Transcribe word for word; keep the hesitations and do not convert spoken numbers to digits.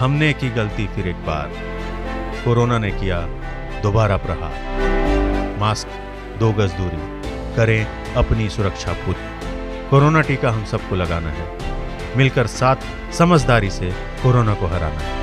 हमने की गलती फिर एक बार, कोरोना ने किया दोबारा प्रहार। मास्क, दो गज दूरी, करें अपनी सुरक्षा पूरी। कोरोना टीका हम सबको लगाना है, मिलकर साथ समझदारी से कोरोना को हराना है।